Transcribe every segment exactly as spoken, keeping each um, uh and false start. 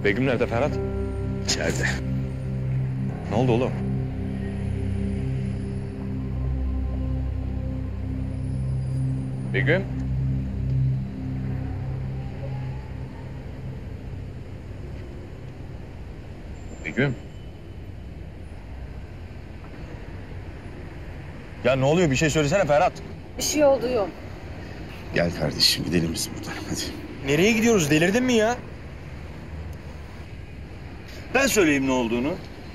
Begüm nerede Ferhat? İçeride. Ne oldu oğlum? Begüm? Begüm? Ya ne oluyor? Bir şey söylesene Ferhat. Bir şey oldu yok. Gel kardeşim gidelim biz buradan hadi. Nereye gidiyoruz? Delirdin mi ya? Ben söyleyeyim ne olduğunu.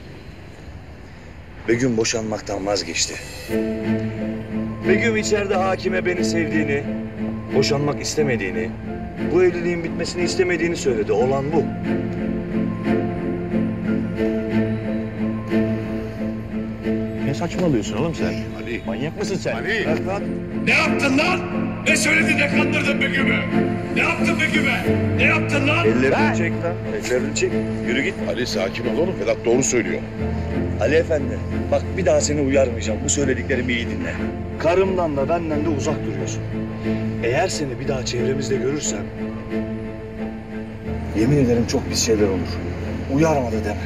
Begüm boşanmaktan vazgeçti. Begüm içeride hakime beni sevdiğini, boşanmak istemediğini, bu evliliğin bitmesini istemediğini söyledi. Olan bu. Ne saçmalıyorsun oğlum sen? Ali. Manyak mısın sen? Ali. Bırak lan. Ne yaptın lan? Ne söyledin de kandırdın Begüm'ü? Ne yaptın Begüm'e? Ne yaptın lan? Ellerini çek lan. Ellerini çek. Yürü git. Ali sakin ol oğlum. Vedat doğru söylüyor. Ali Efendi, bak bir daha seni uyarmayacağım. Bu söylediklerimi iyi dinle. Karımdan da benden de uzak duruyorsun. Eğer seni bir daha çevremizde görürsem... yemin ederim çok pis şeyler olur. Uyarmadı deme.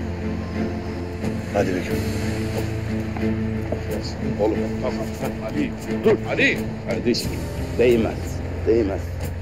Hadi Begüm. Oğlum tamam. Ali dur Ali. Kardeşim. Değmez, değmez.